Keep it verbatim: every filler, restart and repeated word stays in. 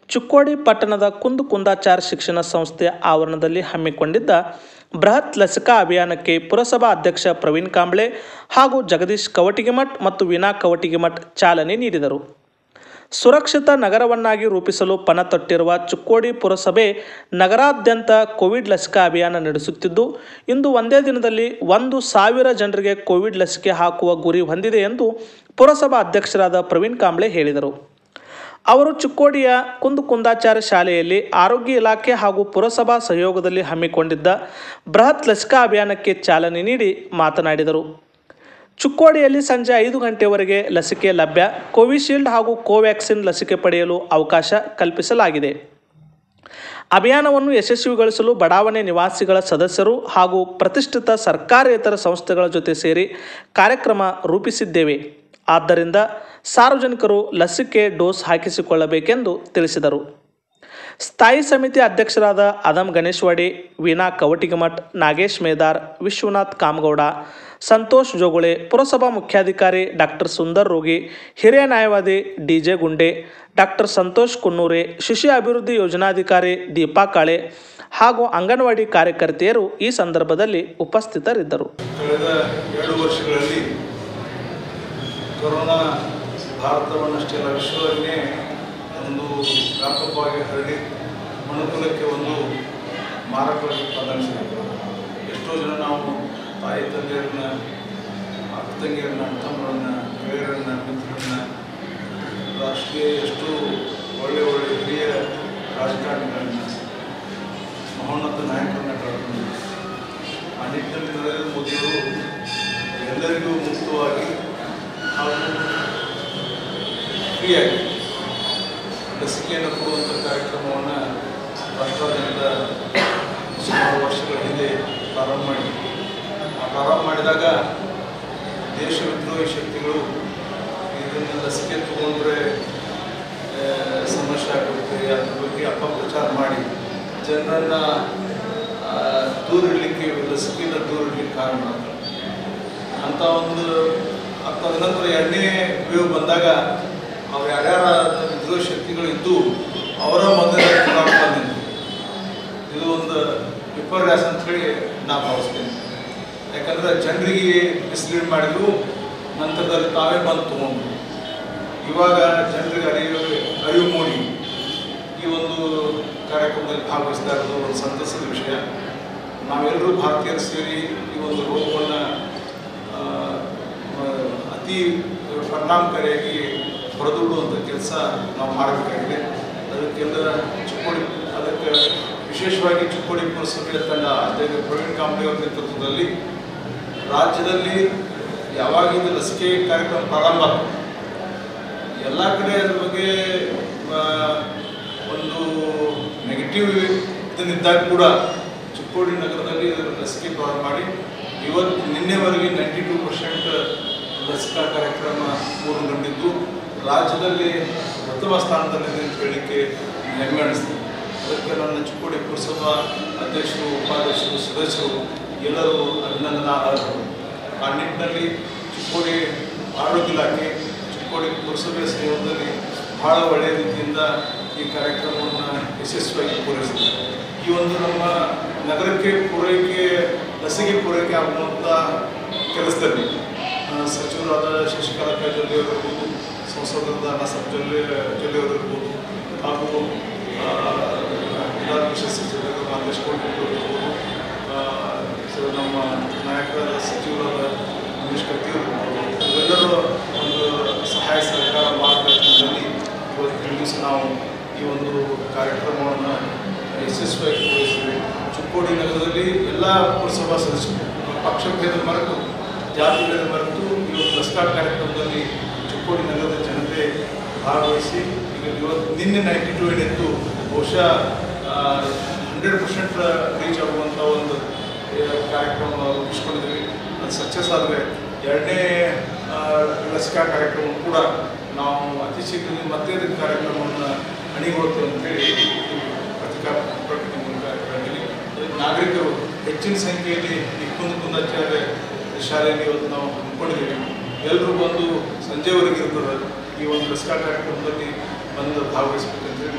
ಚಿಕ್ಕೋಡಿ ಪಟ್ಟಣದ ಕುಂದು ಕುಂದಾಚಾರ ಶಿಕ್ಷಣ ಸಂಸ್ಥೆ ಆವರಣದಲ್ಲಿ ಹಮ್ಮಿಕೊಂಡಿದ್ದ ಬೃಹತ್ ಲಸಿಕಾ ಅಭಿಯಾನಕ್ಕೆ ಪುರಸಭಾ ಅಧ್ಯಕ್ಷ ಪ್ರವೀಣ್ ಕಾಂಬ್ಳೆ ಹಾಗೂ ಜಗದೀಶ್ ಕವಟಿಗಿಮಠ್ ಮತ್ತು ವೀಣಾ ಕವಟಿಗಿಮಠ್ ಚಾಲನೆ ನೀಡಿದರು. ಸುರಕ್ಷಿತ ನಗರವನ್ನಾಗಿ ರೂಪಿಸಲು ಪಣ ತೊಟ್ಟಿರುವ ಚಿಕ್ಕೋಡಿ ಪುರಸಭೆ ನಗರಾದ್ಯಂತ ಕೋವಿಡ್ ಲಸಿಕಾ ಅಭಿಯಾನ ನಡೆಸುತ್ತಿದ್ದು, ಇಂದು ಒಂದೇ ದಿನದಲ್ಲಿ ಒಂದು ಸಾವಿರ ಜನರಿಗೆ ಕೋವಿಡ್ ಲಸಿಕೆ ಹಾಕುವ ಗುರಿ ಹೊಂದಿದೆ ಎಂದು ಪುರಸಭಾ ಅಧ್ಯಕ್ಷರಾದ ಪ್ರವೀಣ್ ಕಾಂಬ್ಳೆ ಹೇಳಿದರು. ಅವರು ಚಿಕ್ಕೋಡಿಯ ಕುಂದು ಕುಂದಾಚಾರ ಶಾಲೆಯಲ್ಲಿ ಆರೋಗ್ಯ ಇಲಾಖೆ ಹಾಗೂ ಪುರಸಭಾ ಸಹಯೋಗದಲ್ಲಿ ಹಮ್ಮಿಕೊಂಡಿದ್ದ ಬೃಹತ್ ಲಸಿಕಾ ಅಭಿಯಾನಕ್ಕೆ ಚಾಲನೆ ನೀಡಿ ಮಾತನಾಡಿದರು. ಚಿಕ್ಕೋಡಿಯಲ್ಲಿ ಸಂಜೆ ಐದು ಗಂಟೆವರೆಗೆ ಲಸಿಕೆ ಲಭ್ಯ. ಕೋವಿಶೀಲ್ಡ್ ಹಾಗೂ ಕೋವ್ಯಾಕ್ಸಿನ್ ಲಸಿಕೆ ಪಡೆಯಲು ಅವಕಾಶ ಕಲ್ಪಿಸಲಾಗಿದೆ. ಅಭಿಯಾನವನ್ನು ಯಶಸ್ವಿಗೊಳಿಸಲು ಬಡಾವಣೆ ನಿವಾಸಿಗಳ ಸದಸ್ಯರು ಹಾಗೂ ಪ್ರತಿಷ್ಠಿತ ಸರ್ಕಾರೇತರ ಸಂಸ್ಥೆಗಳ ಜೊತೆ ಸೇರಿ ಕಾರ್ಯಕ್ರಮ ರೂಪಿಸಿದ್ದೇವೆ. ಆದ್ದರಿಂದ ಸಾರ್ವಜನಿಕರು ಲಸಿಕೆ ಡೋಸ್ ಹಾಕಿಸಿಕೊಳ್ಳಬೇಕೆಂದು ತಿಳಿಸಿದರು. ಸ್ಥಾಯಿ ಸಮಿತಿ ಅಧ್ಯಕ್ಷರಾದ ಅದಮ್ ಗಣೇಶ್ವಾಡಿ, ವೀಣಾ ಕವಟಿಗಿಮಠ್, ನಾಗೇಶ್ ಮೇದಾರ್, ವಿಶ್ವನಾಥ್ ಕಾಮಗೌಡ, ಸಂತೋಷ್ ಜೋಗುಳೆ, ಪುರಸಭಾ ಮುಖ್ಯಾಧಿಕಾರಿ ಡಾಕ್ಟರ್ ಸುಂದರ್ ರೋಗಿ, ಹಿರಿಯ ನ್ಯಾಯವಾದಿ D J Gunde, doctor Santosh Kunnure, ಶಿಶು ಅಭಿವೃದ್ಧಿ ಯೋಜನಾಧಿಕಾರಿ ದೀಪಾ ಕಾಳೆ ಹಾಗೂ ಅಂಗನವಾಡಿ ಕಾರ್ಯಕರ್ತೆಯರು ಈ ಸಂದರ್ಭದಲ್ಲಿ ಉಪಸ್ಥಿತರಿದ್ದರು. ಕಳೆದ ಎರಡು ವರ್ಷಗಳಲ್ಲಿ ಕೊರೋನಾ ಭಾರತವನ್ನಷ್ಟೇ ಅಲ್ಲ, ವಿಶ್ವವನ್ನೇ ಒಂದು ವ್ಯಾಪಕವಾಗಿ ಹರಡಿ ಮನುಕುಲಕ್ಕೆ ಒಂದು ಮಾರಕವಾಗಿ ಪರಿಣಮಿಸಿದೆ. ಎಷ್ಟೋ ಜನ ನಾವು ತಾಯಿ ತಂದೆಯರನ್ನ, ಅಕ್ಕ ತಂಗಿಯರನ್ನ, ಅಣ್ಣ ತಮ್ಮರನ್ನ, ಗೆಳೆಯರನ್ನ, ಮಿತ್ರರನ್ನ, ರಾಷ್ಟ್ರೀಯ ಎಷ್ಟು ಒಳ್ಳೆ ಒಳ್ಳೆ ಹಿರಿಯ ರಾಜಕಾರಣಿಗಳನ್ನ, ಮಹೋನ್ನತ ನಾಯಕರನ್ನ ಕಳ್ಕೊಂಡಿದ್ದೀವಿ. ಆ ನಿಟ್ಟಿನಲ್ಲಿ ನರೇಂದ್ರ ಮೋದಿಯವರು ಎಲ್ಲರಿಗೂ ಮುಕ್ತವಾಗಿ ಹಾಗೂ ಫ್ರೀಯಾಗಿ ಲಸಿಕೆಯನ್ನು ಕೊಡುವಂಥ ಕಾರ್ಯಕ್ರಮವನ್ನು ರಾಷ್ಟ್ರಾದ್ಯಂತ ಸುಮಾರು ವರ್ಷಗಳ ಹಿಂದೆ ಪ್ರಾರಂಭ ಮಾಡಿ ಆ ಪ್ರಾರಂಭ ಮಾಡಿದಾಗ ದೇಶ ವಿದ್ರೋಹಿ ಶಕ್ತಿಗಳು ಇದನ್ನು ಲಸಿಕೆ ತಗೊಂಡ್ರೆ ಸಮಸ್ಯೆ ಆಗುತ್ತೆ, ಅದ್ರ ಬಗ್ಗೆ ಅಪಪ್ರಚಾರ ಮಾಡಿ ಜನರನ್ನು ದೂರಿಡಲಿಕ್ಕೆ, ಲಸಿಕೆಯಿಂದ ದೂರಿಡಲಿಕ್ಕೆ ಕಾರಣ ಅಂತ ಒಂದು ತದನಂತರ ಎರಡನೇ ವೇವ್ ಬಂದಾಗ ಅವ್ರು ಯಾರ್ಯಾರ ವಿದ್ರೋಹ ಶಕ್ತಿಗಳು ಇದ್ದು ಅವರ ಮೊದಲೇ ಬಂದಿದ್ದು ಇದು ಒಂದು ವಿಪರ್ಯಾಸ ಅಂತ ಹೇಳಿ ನಾನು ಭಾವಿಸ್ತೇನೆ. ಯಾಕಂದರೆ ಜನರಿಗೆ ಮಿಸ್ಲೀಡ್ ಮಾಡಿದ್ರು, ನಂತರದಲ್ಲಿ ತಾವೇ ಬಂದು ತೊಗೊಂಡ್ರು. ಇವಾಗ ಜನರಿಗೆ ಅರಿವು ಅರಿವು ಮೂಡಿ ಈ ಒಂದು ಕಾರ್ಯಕ್ರಮದಲ್ಲಿ ಭಾಗವಹಿಸ್ತಾ ಇರೋದು ಒಂದು ಸಂತಸದ ವಿಷಯ. ನಾವೆಲ್ಲರೂ ಭಾರತೀಯರು ಸೇರಿ ಈ ಒಂದು ರೋಗವನ್ನು ಅತಿ ಪರಿಣಾಮಕಾರಿಯಾಗಿ ಹೊರದೂಡುವಂಥ ಕೆಲಸ ನಾವು ಮಾಡಬೇಕಾಗಿದೆ. ಅದಕ್ಕೆಲ್ಲ ಚಿಕ್ಕೋಡಿ ಅದಕ್ಕೆ ವಿಶೇಷವಾಗಿ ಚಿಕ್ಕೋಡಿ ಪುರಸಭೆಯ ತಂಡ ಅಧ್ಯಕ್ಷ ಪ್ರವೀಣ್ ಕಾಂಬ್ಳೆ ಅವರ ನೇತೃತ್ವದಲ್ಲಿ ರಾಜ್ಯದಲ್ಲಿ ಯಾವಾಗ ಇದು ಲಸಿಕೆ ಕಾರ್ಯಕ್ರಮ ಪ್ರಾರಂಭ ಎಲ್ಲ ಕಡೆ ಅದ್ರ ಬಗ್ಗೆ ಒಂದು ನೆಗೆಟಿವ್ ಇದನ್ನಿದ್ದಾಗ ಕೂಡ ಚಿಕ್ಕೋಡಿ ನಗರದಲ್ಲಿ ಲಸಿಕೆ ಪ್ರಾರಂಭ ಮಾಡಿ ಇವತ್ತು ನಿನ್ನೆವರೆಗೆ ನೈಂಟಿ ಟೂ ಪರ್ಸೆಂಟ್ ಲಸಿಕಾ ಕಾರ್ಯಕ್ರಮ ಪೂರ್ಣಗೊಂಡಿದ್ದು ರಾಜ್ಯದಲ್ಲಿ ಪ್ರಥಮ ಸ್ಥಾನದಲ್ಲಿದೆ ಅಂತ ಹೇಳಲಿಕ್ಕೆ ಹೆಮ್ಮೆ ಅನಿಸ್ತದೆ. ಅದಕ್ಕೆ ನನ್ನ ಚಿಕ್ಕೋಡಿ ಪುರಸಭಾ ಅಧ್ಯಕ್ಷರು, ಉಪಾಧ್ಯಕ್ಷರು, ಸದಸ್ಯರು ಎಲ್ಲರೂ ಅಭಿನಂದನಾರ್ಹರು. ಆ ನಿಟ್ಟಿನಲ್ಲಿ ಚಿಕ್ಕೋಡಿ ಆರೋಗ್ಯ ಇಲಾಖೆ, ಚಿಕ್ಕೋಡಿ ಪುರಸಭೆ ಸಹಯೋಗದಲ್ಲಿ ಬಹಳ ಒಳ್ಳೆಯ ರೀತಿಯಿಂದ ಈ ಕಾರ್ಯಕ್ರಮವನ್ನು ಯಶಸ್ವಿಯಾಗಿ ಪೂರೈಸಿದೆ. ಈ ಒಂದು ನಮ್ಮ ನಗರಕ್ಕೆ ಪೂರೈಕೆ ಲಸಿಕೆ ಪೂರೈಕೆ ಆಗುವಂಥ ಕೆಲಸದಲ್ಲಿ ಸಚಿವರಾದ ಶಶಿಕಲಾ ಜೊಲ್ಲೆಯವರಿರ್ಬೋದು, ಸಂಸದರಾದ ನಸಬ್ ಜೊಲ್ಲೆ ಜೊಲ್ಲೆಯವರಿರ್ಬೋದು ಹಾಗೂ ವಿಧಾನ ಪರಿಷತ್ ಸಚಿವರಾದ ನಾಗೇಶ್ ಕೋಟಿರ್ಬೋದು, ನಮ್ಮ ನಾಯಕರಾದ ಸಚಿವರಾದ ರಮೇಶ್ ಕತ್ತಿಯವರಿರ್ಬೋದು, ಇವೆಲ್ಲರೂ ಒಂದು ಸಹಾಯ ಸಹಕಾರ ಮಾರ್ಗದರ್ಶನದಲ್ಲಿ ಇವತ್ತಿನ ದಿವಸ ನಾವು ಈ ಒಂದು ಕಾರ್ಯಕ್ರಮವನ್ನು ಯಶಸ್ವಿಯಾಗಿ ಪೂರೈಸಿದ್ದೇವೆ. ಚಿಕ್ಕೋಡಿ ನಗರದಲ್ಲಿ ಎಲ್ಲ ಪುರಸಭಾ ಸದಸ್ಯರು ಪಕ್ಷಭೇದ ಮರೆತು, ಜಾತಿ ಭೇದ ಮರೆತು ಈ ಒಂದು ಲಸಿಕಾ ಕಾರ್ಯಕ್ರಮದಲ್ಲಿ ಚಿಕ್ಕೋಡಿ ನಗರದ ಜನತೆ ಭಾಗವಹಿಸಿ ಈಗ ಇವತ್ತು ನಿನ್ನೆ ನೈಂಟಿ ಟು ಏನಿತ್ತು ಬಹುಶಃ ಹಂಡ್ರೆಡ್ ಪರ್ಸೆಂಟ್ ರೀಚ್ ಆಗುವಂಥ ಒಂದು ಕಾರ್ಯಕ್ರಮ ರೂಪಿಸ್ಕೊಂಡಿದ್ವಿ. ಅದು ಸಕ್ಸಸ್ ಆದರೆ ಎರಡನೇ ಲಸಿಕಾ ಕಾರ್ಯಕ್ರಮ ಕೂಡ ನಾವು ಅತಿ ಶೀಘ್ರದಲ್ಲಿ ಮತ್ತೆ ಅದಕ್ಕೆ ಕಾರ್ಯಕ್ರಮವನ್ನು ಹಣಿಗೊಳ್ತೇವೆ ಅಂತೇಳಿ ಪತ್ರಿಕಾ ಪ್ರಕಟಣೆ ಮೂಲಕ ಹೇಳಿದ್ವಿ. ಅದಕ್ಕೆ ನಾಗರಿಕರು ಹೆಚ್ಚಿನ ಸಂಖ್ಯೆಯಲ್ಲಿ ಈ ಕುಂದು ಕುಂದಾಚಾರ್ಯ ಶಾಲೆಯಲ್ಲಿ ಇವತ್ತು ನಾವು ಹಮ್ಮಿಕೊಂಡಿದ್ದೀವಿ. ಎಲ್ಲರೂ ಬಂದು ಸಂಜೆವರೆಗೆ ಇರ್ತದೆ ಈ ಒಂದು ಲಸಿಕಾ ಕಾರ್ಯಕ್ರಮದಲ್ಲಿ ಬಂದು ಭಾಗವಹಿಸಬೇಕಂತೇಳಿ